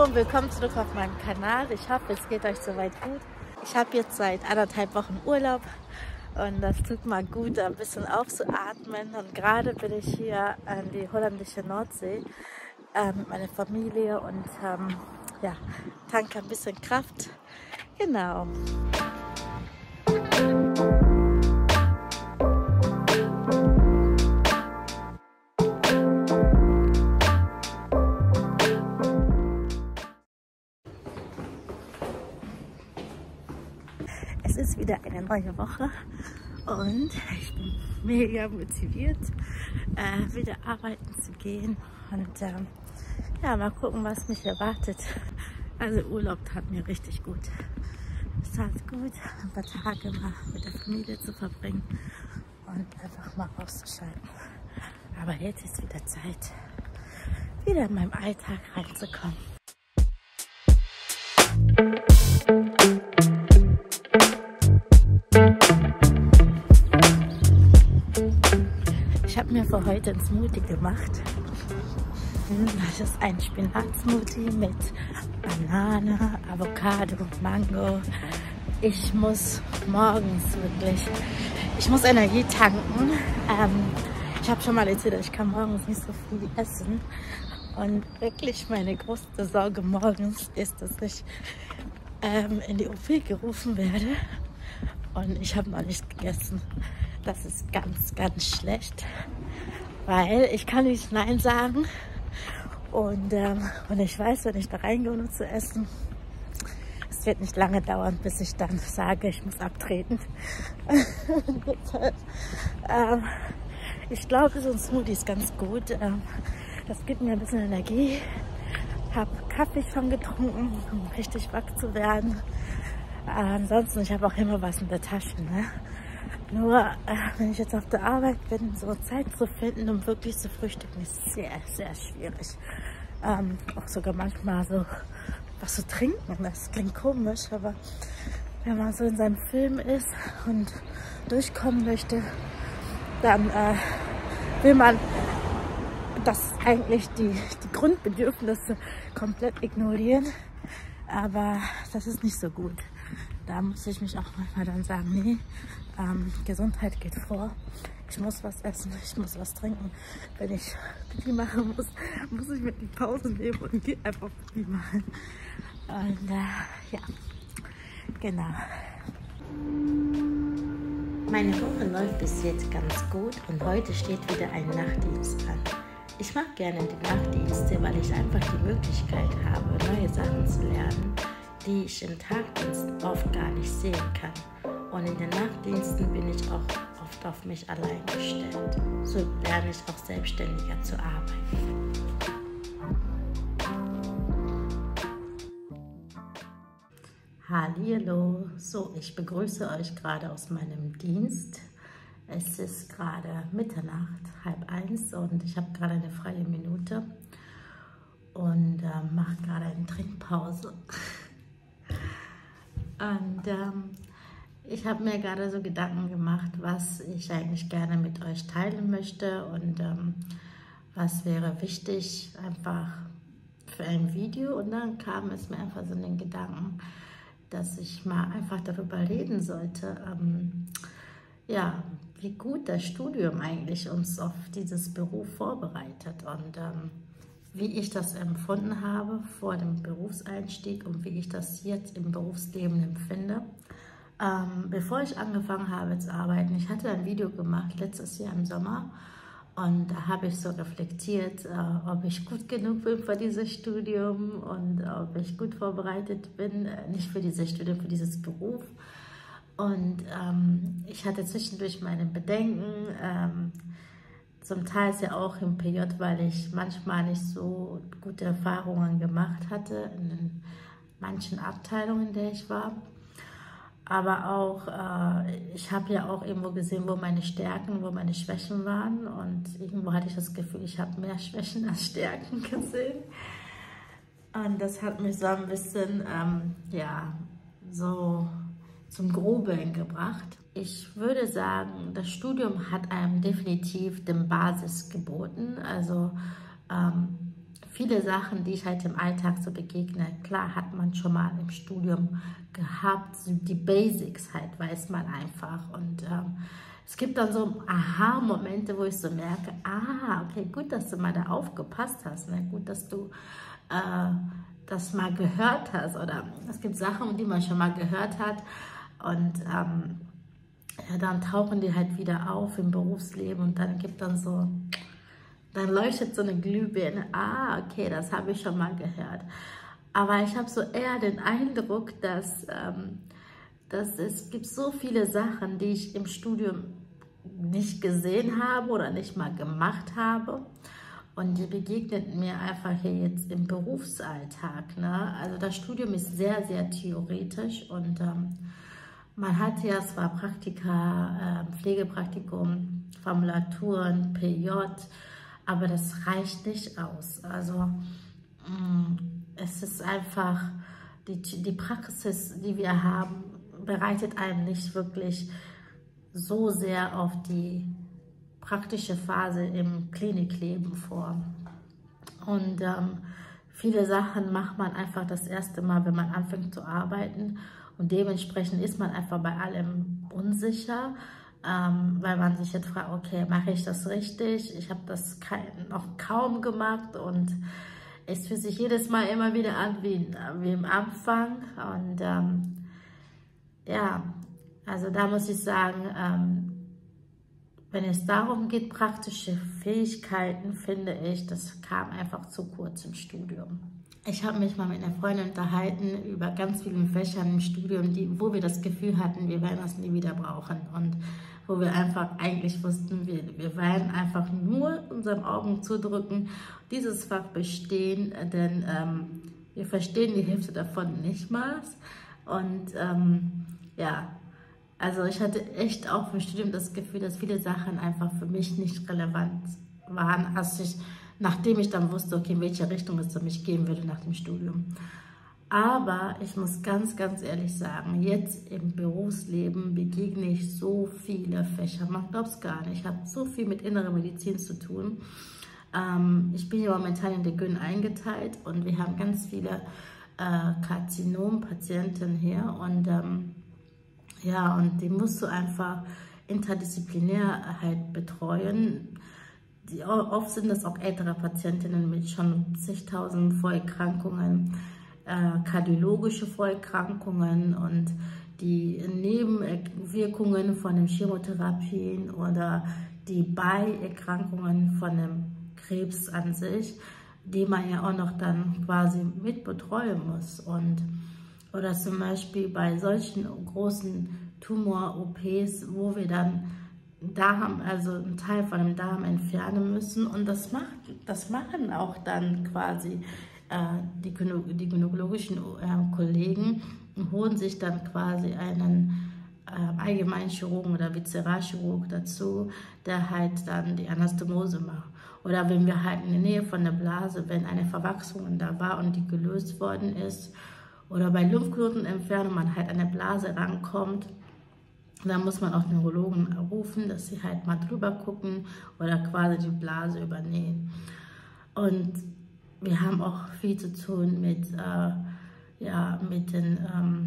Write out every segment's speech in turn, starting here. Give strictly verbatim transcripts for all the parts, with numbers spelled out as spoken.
Hallo und willkommen zurück auf meinem Kanal. Ich hoffe, es geht euch soweit gut. Ich habe jetzt seit anderthalb Wochen Urlaub und das tut mal gut, ein bisschen aufzuatmen. Und gerade bin ich hier an die holländische Nordsee äh, mit meiner Familie und ähm, ja, tanke ein bisschen Kraft. Genau. Es ist wieder eine neue Woche und ich bin mega motiviert, äh, wieder arbeiten zu gehen und ähm, ja, mal gucken, was mich erwartet. Also Urlaub tat mir richtig gut. Es tat gut, ein paar Tage mal mit der Familie zu verbringen und einfach mal auszuschalten. Aber jetzt ist wieder Zeit, wieder in meinem Alltag reinzukommen. Ich habe mir für heute einen Smoothie gemacht. Das ist ein Spinat-Smoothie mit Banane, Avocado, Mango. Ich muss morgens wirklich, ich muss Energie tanken. Ähm, ich habe schon mal erzählt, ich kann morgens nicht so viel essen. Und wirklich meine größte Sorge morgens ist, dass ich ähm, in die O P gerufen werde. Und ich habe noch nicht gegessen. Das ist ganz, ganz schlecht, weil ich kann nicht Nein sagen. Und, ähm, und ich weiß, wenn ich da reingehe, um zu essen, es wird nicht lange dauern, bis ich dann sage, ich muss abtreten. ähm, ich glaube, so ein Smoothie ist ganz gut. Ähm, das gibt mir ein bisschen Energie. Ich habe Kaffee schon getrunken, um richtig wach zu werden. Äh, ansonsten, ich habe auch immer was in der Tasche. Ne? Nur, äh, wenn ich jetzt auf der Arbeit bin, so Zeit zu finden, um wirklich zu frühstücken, ist sehr, sehr schwierig. Ähm, auch sogar manchmal so was zu trinken, das klingt komisch, aber wenn man so in seinem Film ist und durchkommen möchte, dann äh, will man das eigentlich die, die Grundbedürfnisse komplett ignorieren. Aber das ist nicht so gut. Da muss ich mich auch manchmal dann sagen, nee, ähm, Gesundheit geht vor. Ich muss was essen, ich muss was trinken. Wenn ich Pipi machen muss, muss ich mir die Pause nehmen und gehe einfach Pipi machen. Und äh, ja, genau. Meine Woche läuft bis jetzt ganz gut und heute steht wieder ein Nachtdienst an. Ich mag gerne die Nachtdienste, weil ich einfach die Möglichkeit habe, neue Sachen zu lernen, die ich im Tagdienst oft gar nicht sehen kann. Und in den Nachtdiensten bin ich auch oft auf mich allein gestellt. So lerne ich auch selbstständiger zu arbeiten. Hallihallo, so ich begrüße euch gerade aus meinem Dienst. Es ist gerade Mitternacht, halb eins und ich habe gerade eine freie Minute und äh, mache gerade eine Trinkpause. Und ähm, ich habe mir gerade so Gedanken gemacht, was ich eigentlich gerne mit euch teilen möchte und ähm, was wäre wichtig einfach für ein Video. Und dann kam es mir einfach so in den Gedanken, dass ich mal einfach darüber reden sollte, ähm, ja, wie gut das Studium eigentlich uns auf dieses Beruf vorbereitet und ähm, wie ich das empfunden habe vor dem Berufseinstieg und wie ich das jetzt im Berufsleben empfinde. Ähm, bevor ich angefangen habe zu arbeiten, ich hatte ein Video gemacht letztes Jahr im Sommer und da habe ich so reflektiert, äh, ob ich gut genug bin für dieses Studium und ob ich gut vorbereitet bin, äh, nicht für dieses Studium, für dieses Beruf. Und ähm, ich hatte zwischendurch meine Bedenken, ähm, zum Teil ja auch im P J, weil ich manchmal nicht so gute Erfahrungen gemacht hatte in manchen Abteilungen, in der ich war. Aber auch, äh, ich habe ja auch irgendwo gesehen, wo meine Stärken, wo meine Schwächen waren. Und irgendwo hatte ich das Gefühl, ich habe mehr Schwächen als Stärken gesehen. Und das hat mich so ein bisschen, ähm, ja, so zum Grübeln gebracht. Ich würde sagen, das Studium hat einem definitiv den Basis geboten. Also ähm, viele Sachen, die ich halt im Alltag so begegne, klar hat man schon mal im Studium gehabt, die Basics halt weiß man einfach. Und ähm, es gibt dann so Aha-Momente, wo ich so merke, ah, okay, gut, dass du mal da aufgepasst hast, ne? Gut, dass du äh, das mal gehört hast. Oder es gibt Sachen, die man schon mal gehört hat und ähm, ja, dann tauchen die halt wieder auf im Berufsleben und dann gibt dann so... Dann leuchtet so eine Glühbirne, ah, okay, das habe ich schon mal gehört. Aber ich habe so eher den Eindruck, dass, ähm, dass es gibt so viele Sachen, die ich im Studium nicht gesehen habe oder nicht mal gemacht habe. Und die begegnen mir einfach hier jetzt im Berufsalltag. Ne? Also das Studium ist sehr, sehr theoretisch und ähm, man hat ja zwar Praktika, äh, Pflegepraktikum, Formulaturen, P J, aber das reicht nicht aus. Also mh, es ist einfach, die, die Praxis, die wir haben, bereitet einem nicht wirklich so sehr auf die praktische Phase im Klinikleben vor. Und ähm, viele Sachen macht man einfach das erste Mal, wenn man anfängt zu arbeiten. Und dementsprechend ist man einfach bei allem unsicher. Ähm, weil man sich jetzt fragt, okay, mache ich das richtig? Ich habe das kein, noch kaum gemacht und es fühlt sich jedes Mal immer wieder an wie, wie im Anfang. Und ähm, ja, also da muss ich sagen, ähm, wenn es darum geht, praktische Fähigkeiten, finde ich, das kam einfach zu kurz im Studium. Ich habe mich mal mit einer Freundin unterhalten über ganz viele Fächer im Studium, die, wo wir das Gefühl hatten, wir werden das nie wieder brauchen und wo wir einfach eigentlich wussten, wir, wir werden einfach nur unseren Augen zudrücken, dieses Fach bestehen, denn ähm, wir verstehen die Hälfte davon nicht mal. Und ähm, ja, also ich hatte echt auch im Studium das Gefühl, dass viele Sachen einfach für mich nicht relevant waren, als ich, nachdem ich dann wusste, okay, in welche Richtung es für mich gehen würde nach dem Studium. Aber ich muss ganz, ganz ehrlich sagen, jetzt im Berufsleben begegne ich so viele Fächer. Man glaubt es gar nicht. Ich habe so viel mit innerer Medizin zu tun. Ähm, ich bin ja momentan in der Gyn eingeteilt und wir haben ganz viele äh, Karzinom-Patienten hier. Und ähm, ja, und die musst du einfach interdisziplinär halt betreuen. Die, oft sind das auch ältere Patientinnen mit schon zigtausend Vorerkrankungen, äh, kardiologische Vorerkrankungen und die Nebenwirkungen von den Chemotherapien oder die Beierkrankungen von dem Krebs an sich, die man ja auch noch dann quasi mit betreuen muss. Und, oder zum Beispiel bei solchen großen Tumor-O Ps, wo wir dann Darm, also einen Teil von dem Darm entfernen müssen. Und das, macht, das machen auch dann quasi äh, die, die gynäkologischen äh, Kollegen und holen sich dann quasi einen äh, Allgemeinchirurgen oder Viszeralchirurg dazu, der halt dann die Anastomose macht. Oder wenn wir halt in der Nähe von der Blase, wenn eine Verwachsung da war und die gelöst worden ist, oder bei Lymphknotenentfernung man halt an der Blase rankommt, da muss man auch Neurologen rufen, dass sie halt mal drüber gucken oder quasi die Blase übernehmen. Und wir haben auch viel zu tun mit, äh, ja, mit den ähm,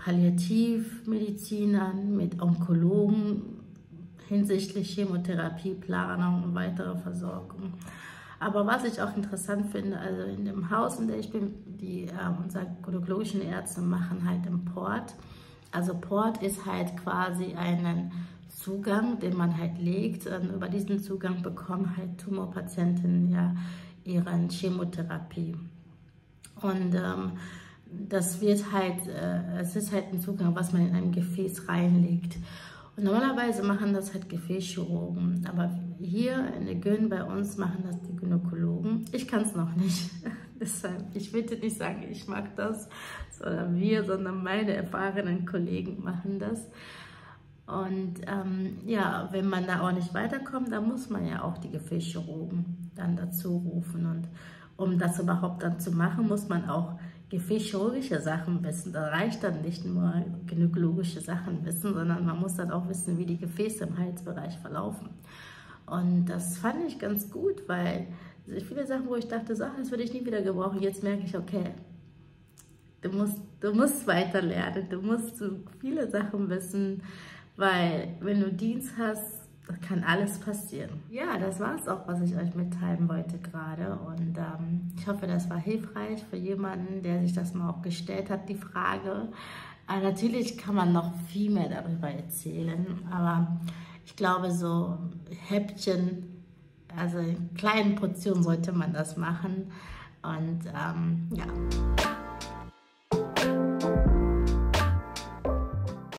Palliativmedizinern, mit Onkologen hinsichtlich Chemotherapieplanung und weitere Versorgung. Aber was ich auch interessant finde, also in dem Haus, in dem ich bin, die, äh, unsere gynäkologischen Ärzte machen halt im Port. Also Port ist halt quasi einen Zugang, den man halt legt. Und über diesen Zugang bekommen halt Tumorpatienten ja ihre Chemotherapie. Und ähm, das wird halt, äh, es ist halt ein Zugang, was man in einem Gefäß reinlegt. Und normalerweise machen das halt Gefäßchirurgen, aber hier in der Gyn bei uns machen das die Gynäkologen. Ich kann es noch nicht, deshalb, ich würde nicht sagen, ich mag das, sondern wir, sondern meine erfahrenen Kollegen machen das. Und ähm, ja, wenn man da auch nicht weiterkommt, dann muss man ja auch die Gefäßchirurgen dann dazu rufen. Und um das überhaupt dann zu machen, muss man auch gefäßchirurgische Sachen wissen. Da reicht dann nicht nur gynäkologische Sachen wissen, sondern man muss dann auch wissen, wie die Gefäße im Halsbereich verlaufen. Und das fand ich ganz gut, weil Also viele Sachen, wo ich dachte, so, ach, das würde ich nie wieder gebrauchen. Jetzt merke ich, okay, du musst, du musst weiter lernen, du musst so viele Sachen wissen, weil wenn du Dienst hast, kann alles passieren. Ja, das war es auch, was ich euch mitteilen wollte gerade. Und ähm, ich hoffe, das war hilfreich für jemanden, der sich das mal auch gestellt hat, die Frage. Aber natürlich kann man noch viel mehr darüber erzählen, aber ich glaube, so Häppchen, also in kleinen Portionen sollte man das machen. Und ähm, ja.